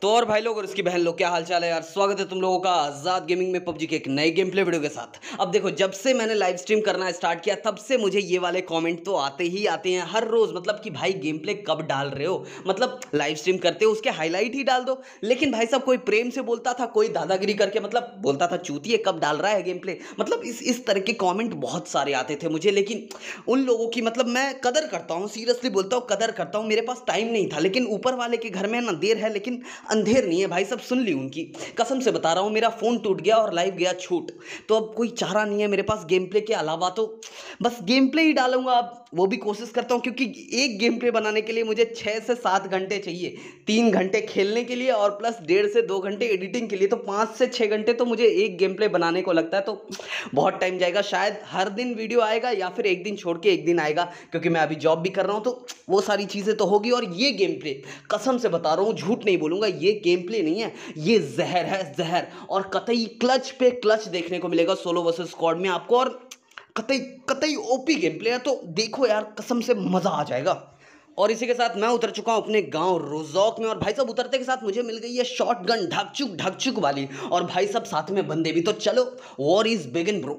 तो और भाई लोग और इसकी बहन लोग, क्या हाल चाल है यार। स्वागत है तुम लोगों का आज़ाद गेमिंग में पबजी के एक नए गेम प्ले वीडियो के साथ। अब देखो, जब से मैंने लाइव स्ट्रीम करना स्टार्ट किया तब से मुझे ये वाले कमेंट तो आते ही आते हैं हर रोज, मतलब कि भाई गेम प्ले कब डाल रहे हो, मतलब लाइव स्ट्रीम करते हो उसके हाईलाइट ही डाल दो। लेकिन भाई साहब कोई प्रेम से बोलता था, कोई दादागिरी करके मतलब बोलता था चूतिए कब डाल रहा है गेम प्ले, मतलब इस तरह के कॉमेंट बहुत सारे आते थे मुझे। लेकिन उन लोगों की मतलब मैं कदर करता हूँ, सीरियसली बोलता हूँ कदर करता हूँ। मेरे पास टाइम नहीं था, लेकिन ऊपर वाले के घर में ना देर है लेकिन अंधेर नहीं है भाई। सब सुन ली उनकी, कसम से बता रहा हूँ। मेरा फोन टूट गया और लाइव गया छूट, तो अब कोई चारा नहीं है मेरे पास गेम प्ले के अलावा, तो बस गेम प्ले ही डालूंगा। अब वो भी कोशिश करता हूँ, क्योंकि एक गेम प्ले बनाने के लिए मुझे 6 से 7 घंटे चाहिए। 3 घंटे खेलने के लिए और प्लस 1.5 से 2 घंटे एडिटिंग के लिए, तो 5 से 6 घंटे तो मुझे एक गेम प्ले बनाने को लगता है। तो बहुत टाइम जाएगा, शायद हर दिन वीडियो आएगा या फिर एक दिन छोड़ के एक दिन आएगा, क्योंकि मैं अभी जॉब भी कर रहा हूँ, तो वो सारी चीज़ें तो होगी। और ये गेम प्ले कसम से बता रहा हूँ, झूठ नहीं बोलूँगा, ये गेम प्ले नहीं है, ये जहर है, जहर। और कतई क्लच पे क्लच देखने को मिलेगा सोलो वर्सेस स्क्वाड में आपको, और कतई कतई ओपी गेम प्ले है। तो देखो यार, कसम से मज़ा आ जाएगा। और इसी के साथ मैं उतर चुका हूँ अपने गांव रोजौक में, और भाई साहब उतरते के साथ मुझे मिल गई है शॉटगन ढकचुक ढकचुक वाली, और भाई साहब साथ में बंदे भी। तो चलो, वॉर इज बिगिन ब्रो।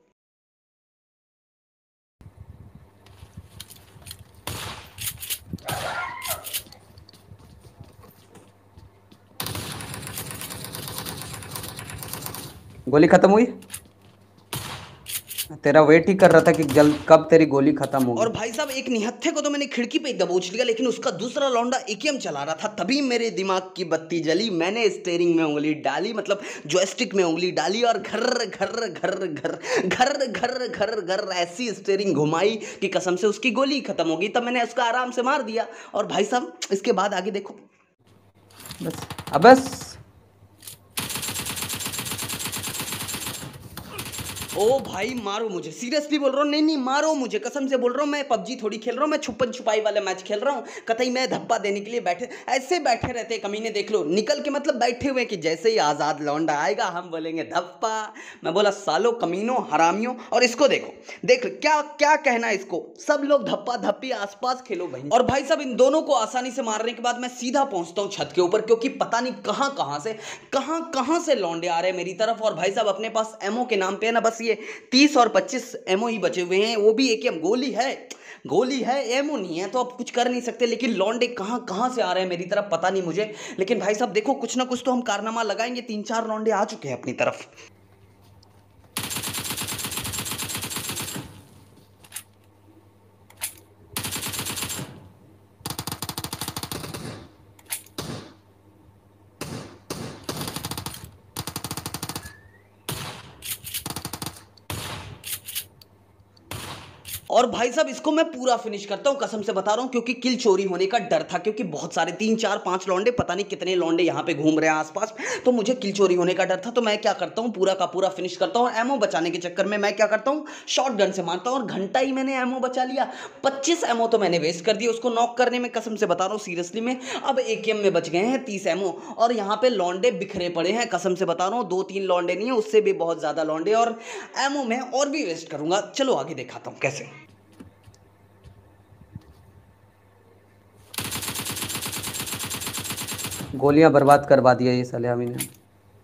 गोली खत्म हुई, तेरा वेट ही कर रहा था कि जल्द कब तेरी गोली खत्म होगी। और भाई साहब एक निहत्थे को तो मैंने खिड़की पे दबोच लिया, लेकिन उसका दूसरा लौंडा एकेएम चला रहा था, तभी मेरे दिमाग की बत्ती जली। मैंने स्टीयरिंग में उंगली डाली, मतलब जॉयस्टिक में उंगली डाली, और घर घर घर घर घर घर घर घर ऐसी स्टीयरिंग घुमाई कि कसम से उसकी गोली खत्म हो गई। तब मैंने उसका आराम से मार दिया। और भाई साहब इसके बाद आगे देखो, बस अब बस। ओ भाई मारो मुझे, सीरियसली बोल रहा हूँ, नहीं नहीं मारो मुझे, कसम से बोल रहा हूँ। मैं पबजी थोड़ी खेल रहा हूँ, मैं छुपन छुपाई वाला मैच खेल रहा हूँ। कतई मैं धप्पा देने के लिए बैठे ऐसे बैठे रहते कमीने, देख लो निकल के, मतलब बैठे हुए कि जैसे ही आज़ाद लौंडा आएगा हम बोलेंगे धप्पा। मैं बोला सालो कमीनों हरामियों। और इसको देखो, देख क्या क्या कहना है इसको, सब लोग धप्पा धप्पी आसपास खेलो भाई। और भाई साहब इन दोनों को आसानी से मारने के बाद मैं सीधा पहुंचता हूँ छत के ऊपर, क्योंकि पता नहीं कहां से लौंडे आ रहे हैं मेरी तरफ। और भाई साहब अपने पास एमओ के नाम पे है ना, बस ये 30 और 25 एमओ ही बचे हुए हैं, वो भी एकेएम। गोली है एमओ नहीं है, तो अब कुछ कर नहीं सकते। लेकिन लौंडे कहां से आ रहे हैं मेरी तरफ पता नहीं मुझे, लेकिन भाई साहब देखो कुछ ना कुछ तो हम कारनामा लगाएंगे। 3-4 लौंडे आ चुके हैं अपनी तरफ। और भाई साहब इसको मैं पूरा फिनिश करता हूं, कसम से बता रहा हूं, क्योंकि किल चोरी होने का डर था, क्योंकि बहुत सारे 3-4-5 लौंडे, पता नहीं कितने लौंडे यहां पे घूम रहे हैं आसपास, तो मुझे किल चोरी होने का डर था। तो मैं क्या करता हूं, पूरा का पूरा फिनिश करता हूं। एमओ बचाने के चक्कर में मैं क्या करता हूं, शॉटगन से मारता हूं, और घंटा ही मैंने एमओ बचा लिया। 25 एमओ तो मैंने वेस्ट कर दिया उसको नॉक करने में, कसम से बता रहा हूं सीरियसली में। अब एकेएम में बच गए हैं 30 एमओ, और यहाँ पे लौंडे बिखरे पड़े हैं, कसम से बता रहा हूँ। 2-3 लौंडे नहीं है, उससे भी बहुत ज्यादा लौंडे, और एमओ में और भी वेस्ट करूंगा। चलो आगे दिखाता हूँ कैसे। गोलियां बर्बाद करवा दिया ये साले हमी ने।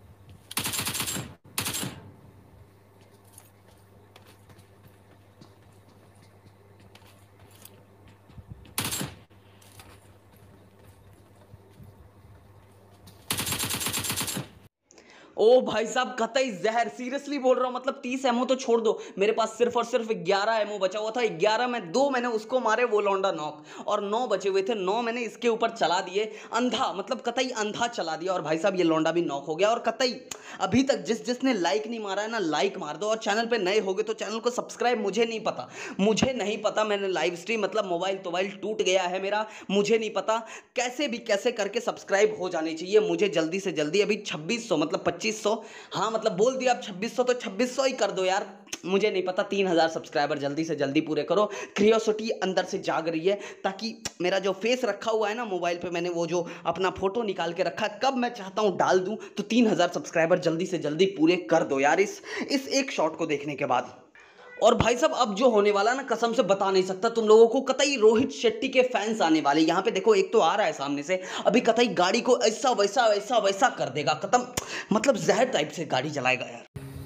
ओ भाई साहब कतई जहर, सीरियसली बोल रहा हूँ, मतलब 30 एमओ तो छोड़ दो, मेरे पास सिर्फ और सिर्फ 11 एमओ बचा हुआ था। 11 में 2 मैंने उसको मारे, वो लौंडा नॉक, और 9 बचे हुए थे, 9 मैंने इसके ऊपर चला दिए अंधा, मतलब कतई अंधा चला दिया। और भाई साहब ये लौंडा भी नॉक हो गया। और कतई अभी तक जिसने लाइक नहीं मारा है ना, लाइक मार दो। और चैनल पे नए होगे तो चैनल को सब्सक्राइब, मुझे नहीं पता मैंने लाइव स्ट्रीम, मतलब मोबाइल टूट गया है मेरा, मुझे नहीं पता, कैसे भी कैसे करके सब्सक्राइब हो जाने चाहिए मुझे जल्दी से जल्दी। अभी 2600 मतलब 2500, हाँ मतलब बोल दिया अब 2600, तो 2600 ही कर दो यार, मुझे नहीं पता। 3000 सब्सक्राइबर जल्दी से जल्दी पूरे करो। क्रियोसिटी अंदर से जाग रही है, ताकि मेरा जो फेस रखा हुआ है ना मोबाइल पे, मैंने वो जो अपना फोटो निकाल के रखा है, कब मैं चाहता हूँ डाल दूं। तो 3000 सब्सक्राइबर जल्दी से जल्दी पूरे कर दो यार, इस एक शॉट को देखने के बाद। और भाई साहब अब जो होने वाला ना कसम से बता नहीं सकता तुम लोगों को। कतई रोहित शेट्टी के फैंस आने वाले यहाँ पे, देखो एक तो आ रहा है सामने से, अभी कतई गाड़ी को ऐसा वैसा वैसा वैसा कर देगा, खत्म, मतलब जहर टाइप से गाड़ी चलाएगा यार।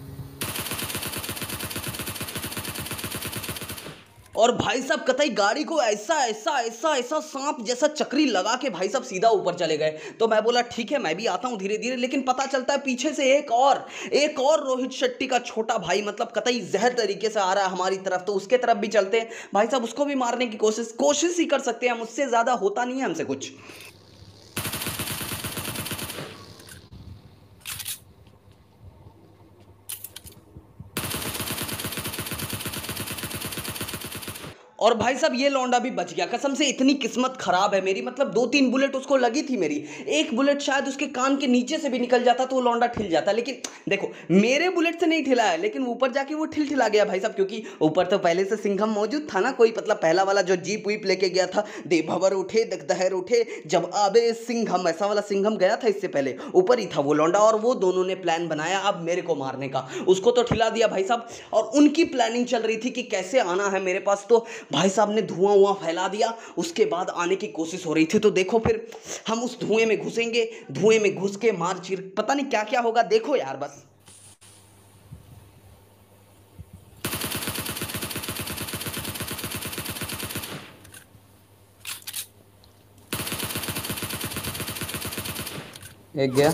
और भाई साहब कतई गाड़ी को ऐसा ऐसा ऐसा ऐसा सांप जैसा चक्री लगा के भाई साहब सीधा ऊपर चले गए। तो मैं बोला ठीक है मैं भी आता हूँ धीरे धीरे, लेकिन पता चलता है पीछे से एक और रोहित शेट्टी का छोटा भाई मतलब कतई जहर तरीके से आ रहा है हमारी तरफ। तो उसके तरफ भी चलते हैं भाई साहब, उसको भी मारने की कोशिश ही कर सकते हैं हम, उससे ज्यादा होता नहीं है हमसे कुछ। और भाई साहब ये लौंडा भी बच गया, कसम से इतनी किस्मत खराब है मेरी, मतलब 2-3 बुलेट उसको लगी थी मेरी, एक बुलेट शायद उसके कान के नीचे से भी निकल जाता तो वो लौंडा ठिल जाता। लेकिन देखो मेरे बुलेट से नहीं ठिला है, लेकिन ऊपर जाके वो ठिला गया भाई साहब, क्योंकि ऊपर तो पहले से सिंघम मौजूद था ना, कोई मतलब पहला वाला जो जीप वीप लेके गया था, दे भवर उठे दहर उठे जब आबे सिंघम, ऐसा वाला सिंघम गया था इससे पहले, ऊपर ही था वो लौंडा। और वो दोनों ने प्लान बनाया अब मेरे को मारने का, उसको तो ठिला दिया भाई साहब, और उनकी प्लानिंग चल रही थी कि कैसे आना है मेरे पास। तो भाई साहब ने धुआं वुआं फैला दिया, उसके बाद आने की कोशिश हो रही थी। तो देखो फिर हम उस धुएं में घुसेंगे, धुएं में घुस के मार चीर पता नहीं क्या क्या होगा, देखो यार बस। एक गया।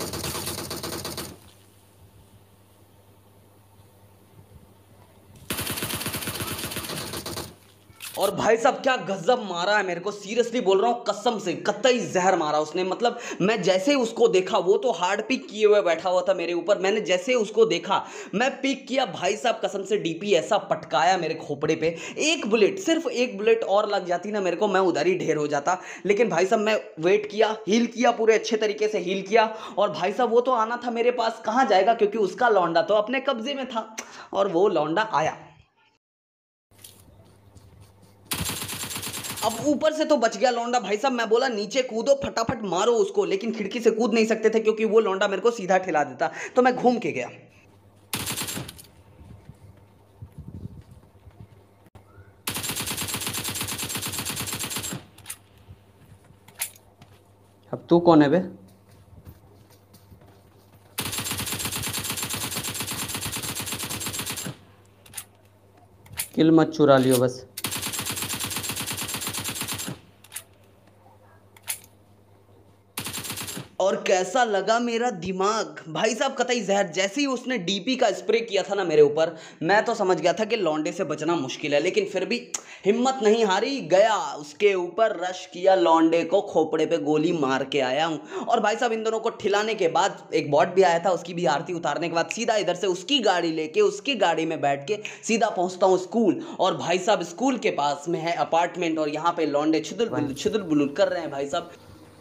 और भाई साहब क्या गजब मारा है मेरे को, सीरियसली बोल रहा हूँ कसम से, कतई जहर मारा उसने। मतलब मैं जैसे ही उसको देखा, वो तो हार्ड पिक किए हुए बैठा हुआ था मेरे ऊपर, मैंने जैसे ही उसको देखा मैं पिक किया भाई साहब, कसम से डीपी ऐसा पटकाया मेरे खोपड़े पे, एक बुलेट, सिर्फ एक बुलेट और लग जाती ना मेरे को, मैं उधर ही ढेर हो जाता। लेकिन भाई साहब मैं वेट किया, हील किया, पूरे अच्छे तरीके से हील किया। और भाई साहब वो तो आना था मेरे पास, कहाँ जाएगा, क्योंकि उसका लौंडा तो अपने कब्जे में था, और वो लौंडा आया। अब ऊपर से तो बच गया लौंडा भाई साहब, मैं बोला नीचे कूदो फटाफट मारो उसको, लेकिन खिड़की से कूद नहीं सकते थे क्योंकि वो लौंडा मेरे को सीधा ठिला देता, तो मैं घूम के गया। अब तू कौन है बे? किल मत चुरा लियो बस। और कैसा लगा मेरा दिमाग भाई साहब, कतई जहर। जैसे ही उसने डीपी का स्प्रे किया था ना मेरे ऊपर, मैं तो समझ गया था कि लौंडे से बचना मुश्किल है, लेकिन फिर भी हिम्मत नहीं हारी, गया उसके ऊपर, रश किया, लौंडे को खोपड़े पे गोली मार के आया हूँ। और भाई साहब इन दोनों को ठिलाने के बाद एक बॉट भी आया था, उसकी भी आरती उतारने के बाद सीधा इधर से उसकी गाड़ी लेके, उसकी गाड़ी में बैठ के सीधा पहुंचता हूँ स्कूल। और भाई साहब स्कूल के पास में है अपार्टमेंट, और यहाँ पे लौंडे छिदुल बुलुल कर रहे हैं भाई साहब।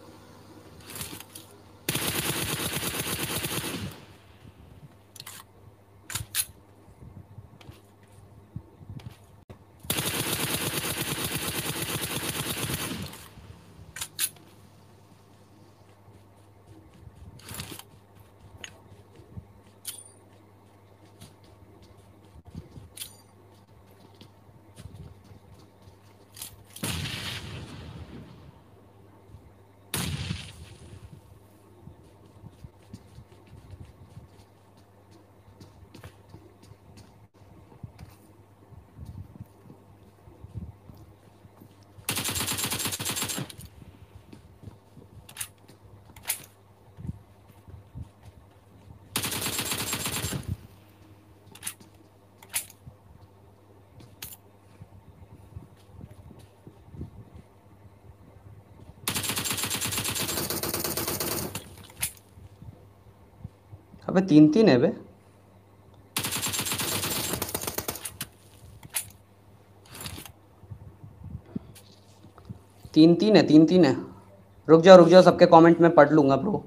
अबे 3-3 है बे। 3-3 है, 3-3 है। रुक जाओ सबके कमेंट में पढ़ लूंगा ब्रो।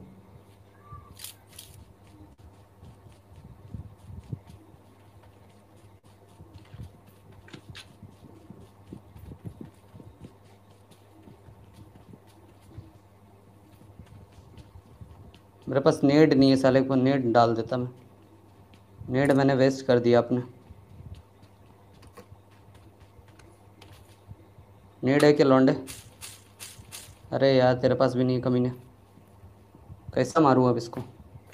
मेरे पास नेड नहीं है, साले को नेड डाल देता मैं, नेड मैंने वेस्ट कर दिया अपने। नेड है कि लौंडे? अरे यार तेरे पास भी नहीं है कमीने। कैसा मारूं अब इसको?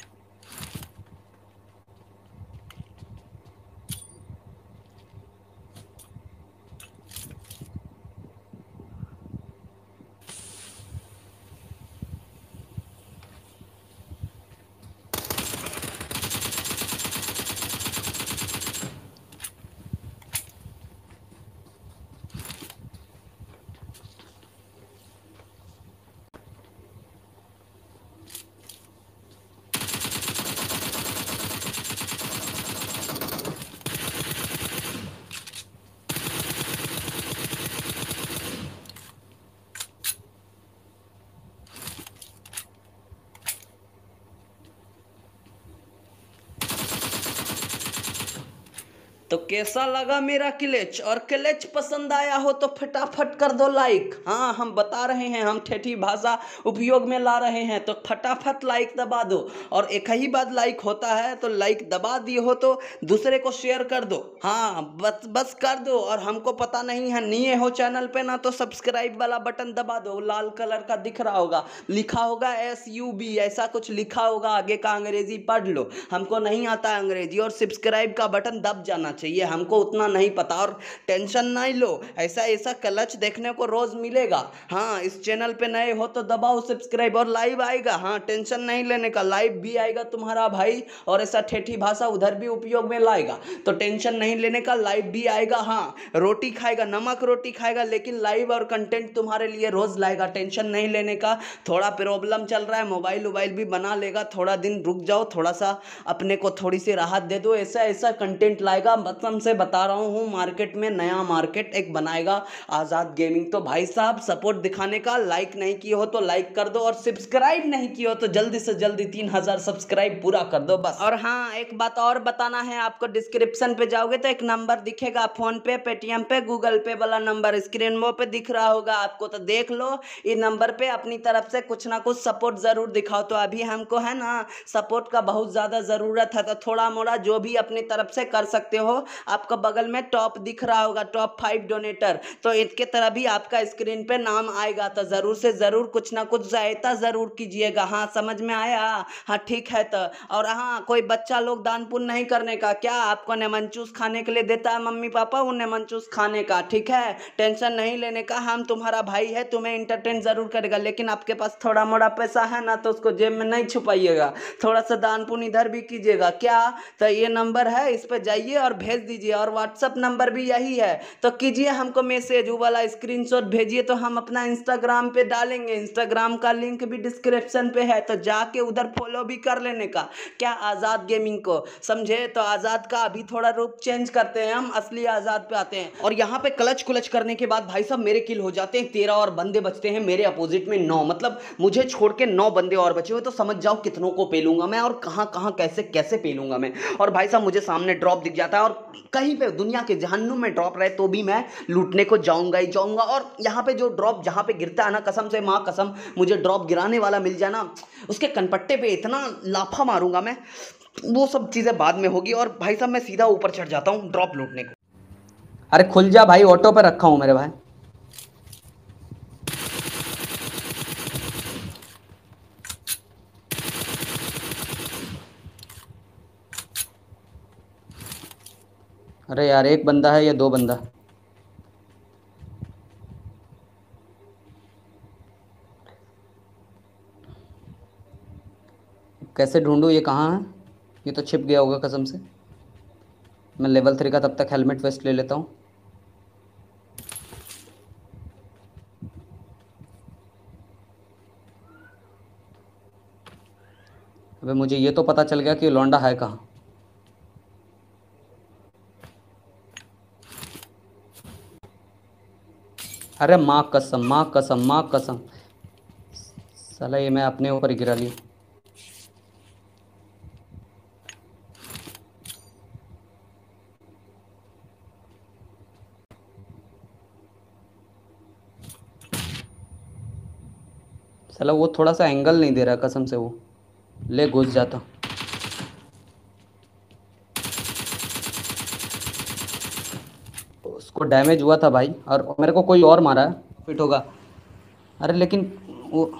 तो कैसा लगा मेरा क्लच? और क्लच पसंद आया हो तो फटाफट कर दो लाइक। हाँ, हम बता रहे हैं, हम ठेठी भाषा उपयोग में ला रहे हैं, तो फटाफट लाइक दबा दो। और एक ही बात लाइक होता है, तो लाइक दबा दिए हो तो दूसरे को शेयर कर दो। हाँ, बस बस कर दो। और हमको पता नहीं है, नए हो चैनल पे ना, तो सब्सक्राइब वाला बटन दबा दो। लाल कलर का दिख रहा होगा, लिखा होगा SUB, ऐसा कुछ लिखा होगा, आगे का अंग्रेजी पढ़ लो। हमको नहीं आता है अंग्रेजी। और सब्सक्राइब का बटन दब जाना चाहिए, हमको उतना नहीं पता। और टेंशन नहीं लो, ऐसा ऐसा क्लच देखने को रोज मिलेगा। हाँ, इस चैनल पे नए हो तो दबाओ सब्सक्राइब, और लाइव आएगा। हाँ, टेंशन नहीं लेने का, लाइव भी आएगा तुम्हारा भाई। और ऐसा ठेठी भाषा उधर भी उपयोग में लाएगा, तो टेंशन नहीं लेने का, लाइव भी आएगा। हाँ, रोटी खाएगा, नमक रोटी खाएगा, लेकिन लाइव और कंटेंट तुम्हारे लिए रोज लाएगा। टेंशन नहीं लेने का। थोड़ा प्रॉब्लम चल रहा है, मोबाइल वोबाइल भी बना लेगा, थोड़ा दिन रुक जाओ, थोड़ा सा अपने को थोड़ी सी राहत दे दो। ऐसा ऐसा कंटेंट लाएगा, मतलब से बता रहा हूँ। मार्केट में नया मार्केट एक बनाएगा आज़ाद गेमिंग। तो भाई साहब, सपोर्ट दिखाने का, लाइक नहीं किए हो तो लाइक कर दो, और सब्सक्राइब नहीं किए हो तो जल्दी से जल्दी 3000 सब्सक्राइब पूरा कर दो बस। और हाँ, एक बात और बताना है आपको, डिस्क्रिप्शन पे जाओगे तो एक नंबर दिखेगा, फोन पे, पेटीएम पे, गूगल पे वाला नंबर स्क्रीन वो पे दिख रहा होगा आपको, तो देख लो। ये नंबर पे अपनी तरफ से कुछ ना कुछ सपोर्ट जरूर दिखाओ। तो अभी हमको है ना, सपोर्ट का बहुत ज़्यादा ज़रूरत है, तो थोड़ा मोड़ा जो भी अपनी तरफ से कर सकते हो। आपका बगल में टॉप दिख रहा होगा, टॉप 5 डोनेटर, तो इसके तरह भी आपका स्क्रीन पे नाम आएगा। तो ज़रूर से ज़रूर कुछ ना कुछ सहायता ज़रूर कीजिएगा। हाँ, समझ में आया? हाँ, ठीक है। तो और हाँ, कोई बच्चा लोग दान पुण्य नहीं करने का, क्या आपको लेमन जूस खाने के लिए देता है मम्मी पापा, वो लेमन जूस खाने का, ठीक है? टेंशन नहीं लेने का, हम तुम्हारा भाई है, तुम्हें इंटरटेन जरूर करेगा। लेकिन आपके पास थोड़ा मोड़ा पैसा है ना, तो उसको जेब में नहीं छुपाइएगा, थोड़ा सा दान पुण्य इधर भी कीजिएगा। क्या? तो ये नंबर है, इस पर जाइए और भेज दीजिए। और व्हाट्सअप नंबर भी यही है, तो कीजिए हमको मैसेज, वो वाला स्क्रीनशॉट भेजिए, तो हम अपना इंस्टाग्राम पे डालेंगे। इंस्टाग्राम का लिंक भी डिस्क्रिप्शन पे है, तो जाके उधर फॉलो भी कर लेने का। क्या? आज़ाद गेमिंग को, समझे? तो आज़ाद का अभी थोड़ा रूप चेंज करते हैं, हम असली आज़ाद पे आते हैं। और यहाँ पे क्लच कुलच करने के बाद भाई साहब मेरे किल हो जाते हैं 13, और बंदे बचते हैं मेरे अपोजिट में 9। मतलब मुझे छोड़ के 9 बंदे और बचे हुए, तो समझ जाओ कितनों को पेलूंगा मैं, और कहाँ कहाँ कैसे कैसे पेलूंगा मैं। और भाई साहब मुझे सामने ड्रॉप दिख जाता है, और कहीं पे दुनिया के जहन्नुम में ड्रॉप रहे तो भी मैं लूटने को जाऊंगा ही जाऊंगा। और यहाँ पे जो ड्रॉप जहाँ पे गिरता है ना, कसम से माँ कसम, मुझे ड्रॉप गिराने वाला मिल जाए ना, उसके कनपट्टे पे इतना लाफा मारूंगा मैं। वो सब चीज़ें बाद में होगी। और भाई साहब मैं सीधा ऊपर चढ़ जाता हूँ ड्रॉप लूटने को। अरे खुल जा भाई, ऑटो पे रखा हूँ मेरे भाई। अरे यार, एक बंदा है या दो बंदा? कैसे ढूंढूं, ये कहाँ है? ये तो छिप गया होगा कसम से। मैं लेवल 3 का तब तक हेलमेट वेस्ट ले लेता हूँ। अबे मुझे ये तो पता चल गया कि लौंडा है कहाँ। अरे माँ कसम, माँ कसम, माँ कसम, साला ये मैं अपने ऊपर ही गिरा लिया। साला वो थोड़ा सा एंगल नहीं दे रहा कसम से, वो ले घुस जाता। उसको डैमेज हुआ था भाई, और मेरे को कोई और मारा है, फिट होगा। अरे लेकिन वो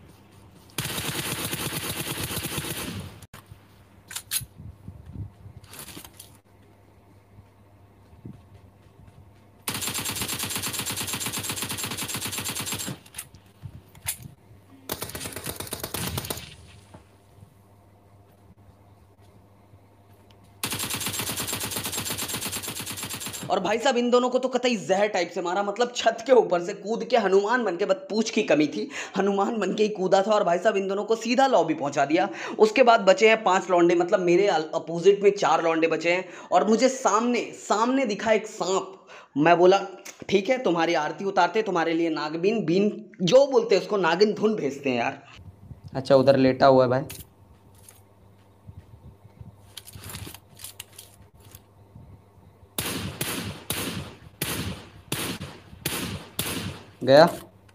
और भाई साहब इन दोनों को तो कतई जहर टाइप से मारा, मतलब छत के ऊपर से कूद के हनुमान बन के, बस पूंछ की कमी थी, हनुमान बन के ही कूदा था और भाई साहब इन दोनों को सीधा लॉबी पहुंचा दिया। उसके बाद बचे हैं 5 लौंडे, मतलब मेरे अपोजिट में 4 लौंडे बचे हैं, और मुझे सामने सामने दिखा एक सांप। मैं बोला ठीक है, तुम्हारी आरती उतारते, तुम्हारे लिए नागबीन बीन जो बोलते हैं उसको, नागिन धुन भेजते हैं यार। अच्छा उधर लेटा हुआ है भाई। गया।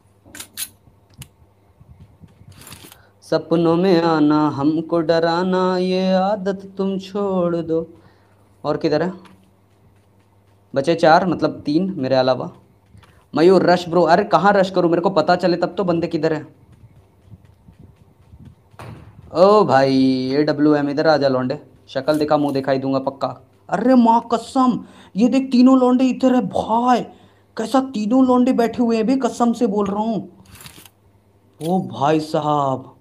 सपनों में आना हमको डराना, ये आदत तुम छोड़ दो। और किधर है? बचे 4, मतलब 3 मेरे अलावा। Mayur rush bro. अरे कहाँ रश करूँ, मेरे को पता चले तब तो। बंदे किधर है? ओ भाई AWM इधर आ जा लौंडे, शक्ल दिखा मुंह दिखाई दूंगा पक्का। अरे माँ कसम, ये देख तीनों लौंडे इधर है भाई। कैसा तीनों लौंडे बैठे हुए हैं भी, कसम से बोल रहा हूँ। ओ भाई साहब,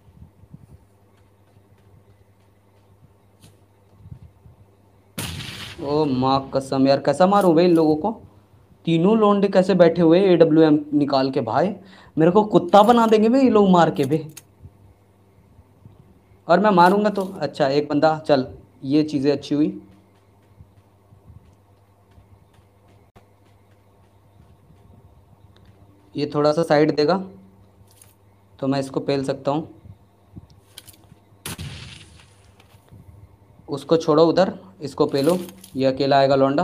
ओ माँ कसम यार, कैसा मारूं भाई इन लोगों को? तीनों लौंडे कैसे बैठे हुए AWM निकाल के भाई, मेरे को कुत्ता बना देंगे भाई ये लोग मार के भी। और मैं मारूंगा तो अच्छा, एक बंदा, चल ये चीज़ें अच्छी हुई। ये थोड़ा सा साइड देगा तो मैं इसको पेल सकता हूँ। उसको छोड़ो उधर, इसको पेलो, ये अकेला आएगा लौंडा।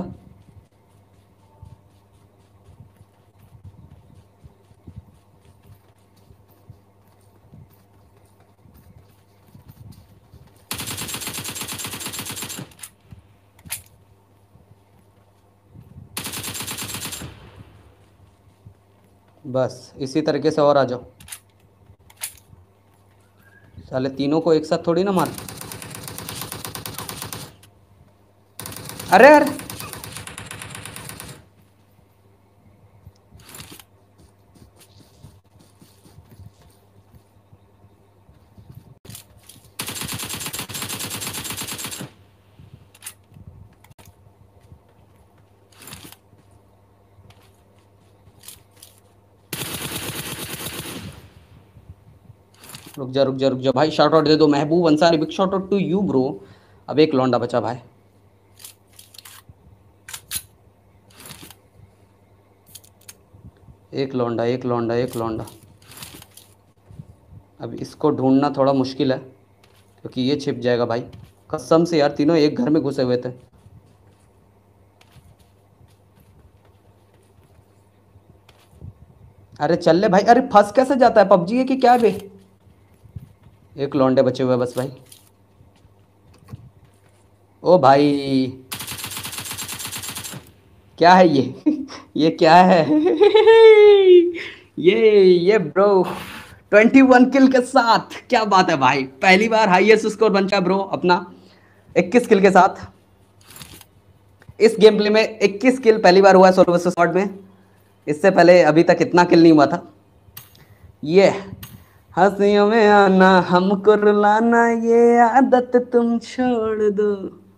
बस इसी तरीके से और आ जाओ। साले तीनों को एक साथ थोड़ी ना मार। अरे अरे, रुक जा रुक जा रुक जा भाई, शॉट आउट दे दो। Mehboob Ansari, big shot out to you bro. अब एक लौंडा बचा भाई। एक लौंडा एक लौंडा एक लौंडा। अब इसको ढूंढना थोड़ा मुश्किल है, क्योंकि ये छिप जाएगा भाई। कसम से यार, तीनों एक घर में घुसे हुए थे। अरे चल ले भाई, अरे फंस कैसे जाता है, पबजी है कि क्या बे? एक लौंडे बचे हुए बस भाई। ओ भाई, क्या है ये? ये क्या है? ये ब्रो 21 किल के साथ, क्या बात है भाई, पहली बार हाईएस्ट स्कोर बनता है ब्रो अपना 21 किल के साथ। इस गेम प्ले में 21 किल पहली बार हुआ है सोलो वर्सेस स्क्वाड में। इससे पहले अभी तक इतना किल नहीं हुआ था। ये हंसियों में आना हमको रुलाना, ये आदत तुम छोड़ दो।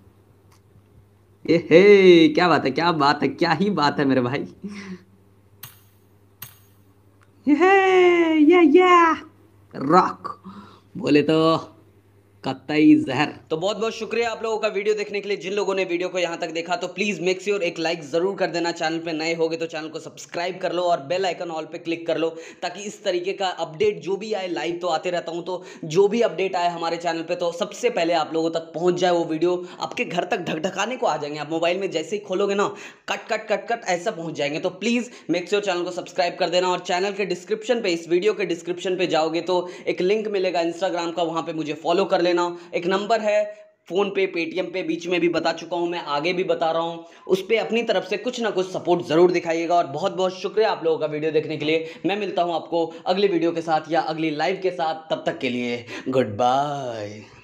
ये हे, क्या बात है, क्या बात है, क्या ही बात है मेरे भाई। ये रॉक बोले तो कतई जहर। तो बहुत बहुत शुक्रिया आप लोगों का वीडियो देखने के लिए। जिन लोगों ने वीडियो को यहाँ तक देखा तो प्लीज मेक श्योर एक लाइक जरूर कर देना। चैनल पे नए होगे तो चैनल को सब्सक्राइब कर लो और बेल आइकन ऑल पे क्लिक कर लो, ताकि इस तरीके का अपडेट जो भी आए, लाइव तो आते रहता हूँ, तो जो भी अपडेट आए हमारे चैनल पे तो सबसे पहले आप लोगों तक पहुंच जाए। वो वीडियो आपके घर तक ढकढकाने को आ जाएंगे, आप मोबाइल में जैसे ही खोलोगे ना, कट कट कट कट ऐसा पहुंच जाएंगे। तो प्लीज मेक श्योर चैनल को सब्सक्राइब कर देना। और चैनल के डिस्क्रिप्शन पे, इस वीडियो के डिस्क्रिप्शन पे जाओगे तो एक लिंक मिलेगा इंस्टाग्राम का, वहां पे मुझे फॉलो कर लेना। एक नंबर है फ़ोन पे, पेटीएम पे बीच में भी बता चुका हूँ मैं, आगे भी बता रहा हूँ। उस पे अपनी तरफ से कुछ ना कुछ सपोर्ट ज़रूर दिखाइएगा और बहुत-बहुत शुक्रिया आप लोगों का वीडियो देखने के लिए। मैं मिलता हूँ आपको अगली वीडियो के साथ या अगली लाइव के साथ, तब तक के लिए गुड बाय।